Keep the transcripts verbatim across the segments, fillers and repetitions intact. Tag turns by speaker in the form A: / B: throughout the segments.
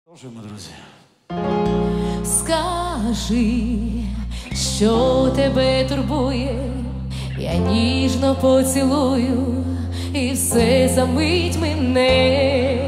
A: Продовжуємо, друзі.
B: Скажи, що тебе турбує, я ніжно поцілую, і все за мить мине.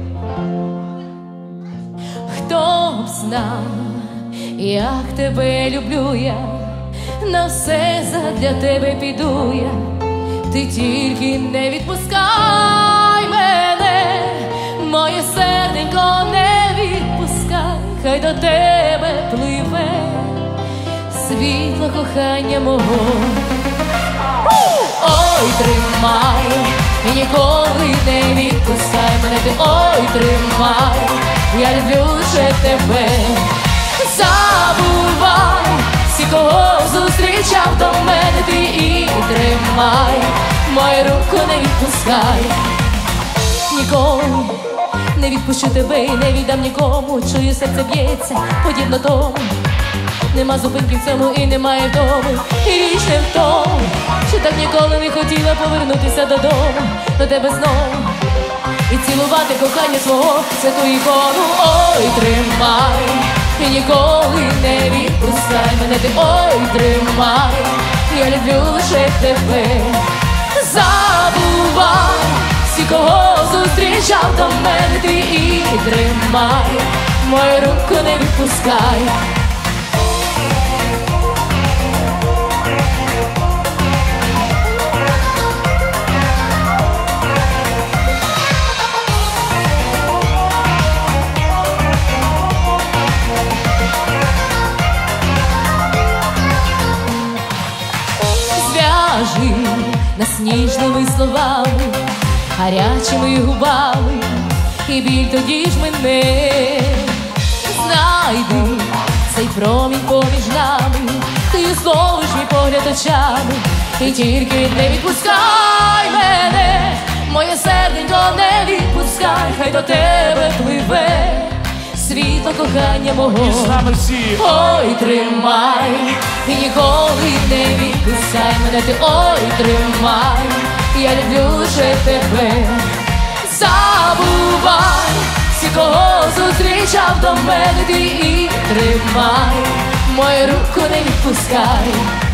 B: Хто б знав, як тебе люблю я, на все задля тебе піду я, ти тільки не відпускай мене, моє серденько не відпускай, хай до тебе пливе світло кохання мого. Ой, тримай, і ніколи не відпускай мене ти, ой, тримай, я люблю ще тебе. Забувай всі, кого зустрічав до мене ти, і тримай, мою руку не відпускай. Ніколи не відпущу тебе і не віддам нікому, чую, серце б'ється подібно тому. Нема зупинки в цьому і немає вдому, і річ не в тому, що так ніколи не хотіла повернутися додому, до тебе знову і цілувати кохання свого святу ікону. Ой, тримай, і ніколи не відпускай мене ти, ой, тримай, я люблю лише тебе. Забувай всі, кого зустрічав до мене ти, і тримай, мою руку не відпускай. Зв'яжи нас ніжними словами, гарячими губами, і біль тоді ж мене. Знайди цей промінь поміж нами, ти зловиш мій погляд очами, і тільки не відпускай мене, моє серденько не відпускай, хай до тебе пливе світло кохання мого.
A: І з нами всі.
B: Ой, тримай, і ніколи не відпускай мене ти, ой, тримай, я люблю лише тебе. Забувай всі, кого зустрічав до мене ти, і тримай, мою руку не відпускай.